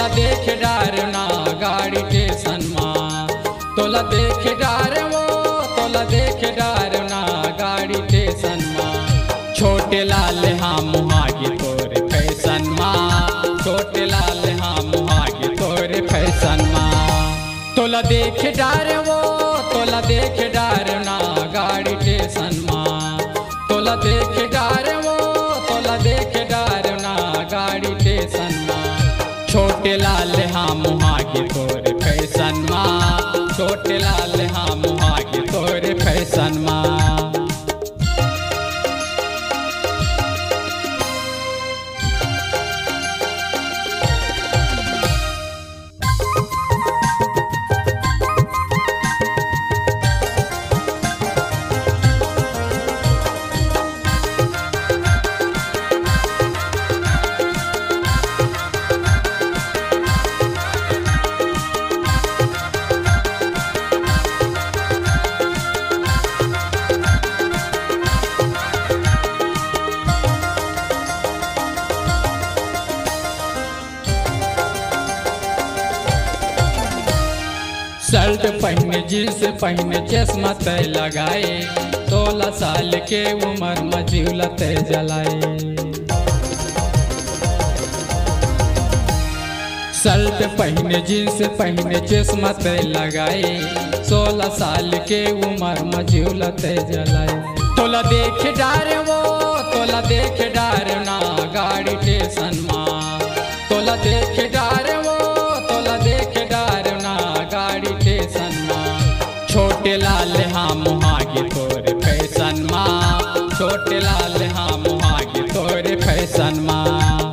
तोला देख डार ना गाड़ी टेशन माँ, तोला देख डार वो तोला देख डार ना गाड़ी टेशन माँ। छोटे लाल हाँ मुहागे तोरे फैशन माँ, छोटे लाल हाँ मुहागे तोरे फैशन माँ। तोला देख डार वो तोला देख डार ना गाड़ी टेशन माँ, तोला देख डार वो तोला देख डार ना गाड़ी टेशन माँ। छोटे लाल हाँ मुहागे तोरे फैशन माँ, छोटे लाल हाँ मुहागे तोरे फैशन माँ। शर्ट पहने जींस पहने चश्मा तय लगाए, 16 साल के उम्र में जीवला तय जलाए। शर्ट पहने जींस पहने चश्मा तय लगाए, 16 साल के उम्र में जीवला तय जलाए। तोला देख डार वो तोला देख डार ना गाड़ी टेशन माँ, तोला देख डार वो तोला देख डार ना गाड़ी टेशन माँ। छोटे लाल हाँ मुहागे तोरे फैशन माँ, छोटे लाल हाँ मुहागे तोरे फैशन माँ।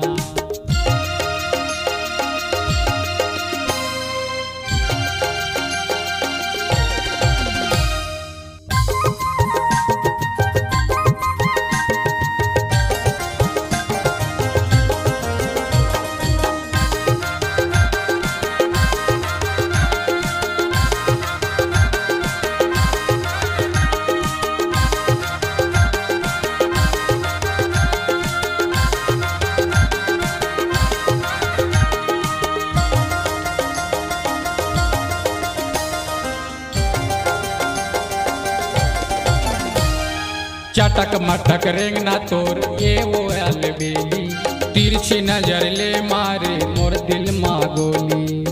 चटक मटक रेंगना तोर ये वो अलबेली, तिरछी नजर ले मारे मोर दिल माँ गोली।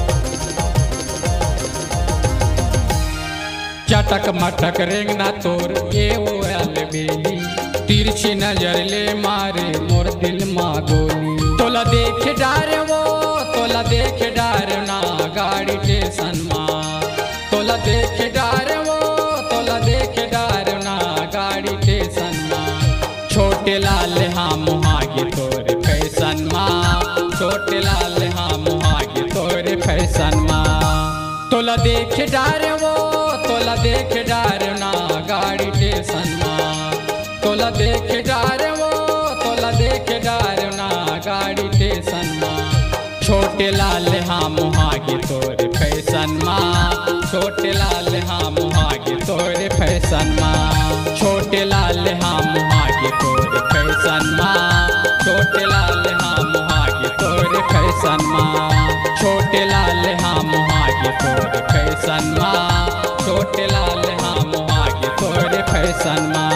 चटक मटक रेंगना तोर ये वो अलबेली, तिरछी नजर ले मारे मोर दिल माँ गोली। तोला देख डार वो तोला देख डार ना गाड़ी टेशन माँ, तोला देख डार वो तोला देख डार ना गाड़ी टेशन माँ। छोटे लाल हाँ मुहागे तोरे फैशन माँ, छोटे लाल हाँ मुहागे तोरे फैशन माँ। तोला देख डार वो तोला देख डार ना गाड़ी टेशन माँ, तोला देख डार वो तोला देख डार ना गाड़ी टेशन माँ। छोटे लाल हाँ मुहागे तोरे फैशन माँ, छोटे लाल हाँ मुहागे तोरे फैशन माँ। छोटे लाल हाँ मुहागे तोरे फैशन माँ, छोटे लाल हाँ मुहागे तोरे फैशन माँ। छोटे लाल हाँ मुहागे तोरे फैशन माँ, छोटे लाल हाँ मुहागे तोरे फैशन माँ।